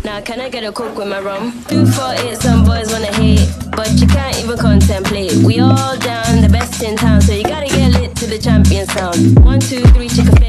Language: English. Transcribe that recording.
Now can I get a coke with my rum? 248, some boys wanna hate, but you can't even contemplate. We all down, the best in town, so you gotta get lit to the champion sound. 1, 2, 3, chicken.